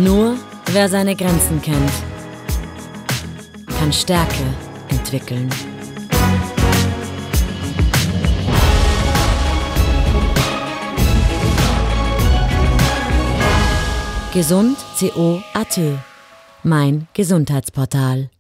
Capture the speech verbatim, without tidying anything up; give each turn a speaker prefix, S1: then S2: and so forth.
S1: Nur wer seine Grenzen kennt, kann Stärke entwickeln. Gesund punkt co punkt at, mein Gesundheitsportal.